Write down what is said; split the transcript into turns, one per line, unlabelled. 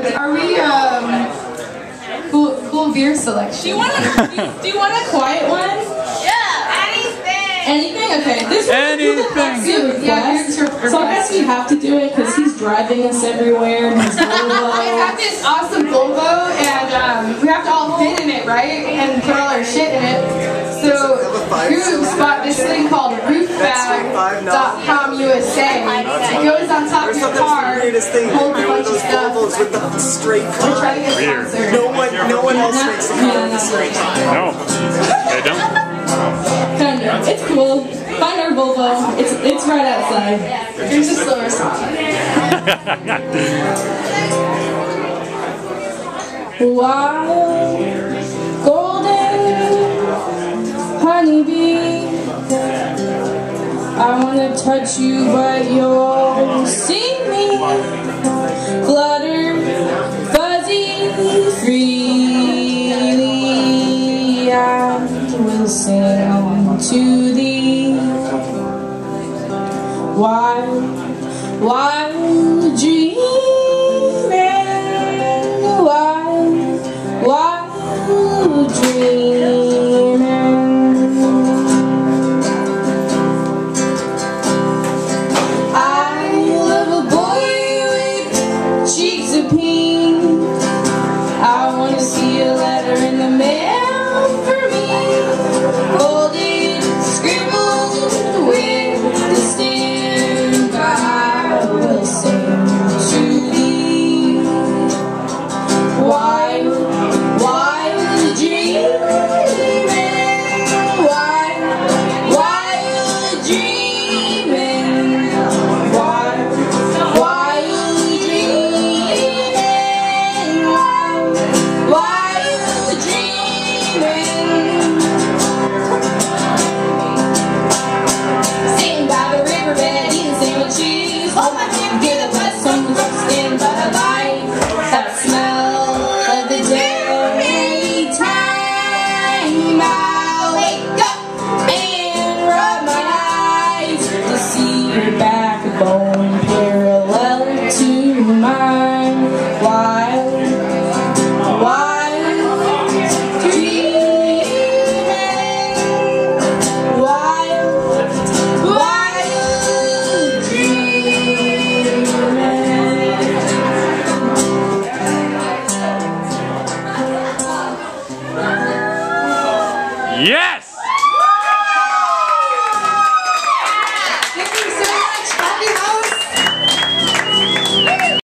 Are we cool beer selection? Do you want a quiet one?
Yeah, anything.
Anything? Okay. This
anything.
Yeah, so I guess we have to do it because he's driving us everywhere. And his Volvo.
We have this awesome Volvo, and we have to all fit in it, right? And put all our shit in it. So Groove bought this thing called roofbag.com USA. It goes on top of your car, holds a bunch of stuff.
With the straight
We're trying to get sponsored.
No one else makes a car with a straight car.
No, they don't.
Kind of. It's cool. Find our Volvo. It's right outside.
Here's a slower song.
Wild, golden, honeybee. I wanna touch you, but you'll see.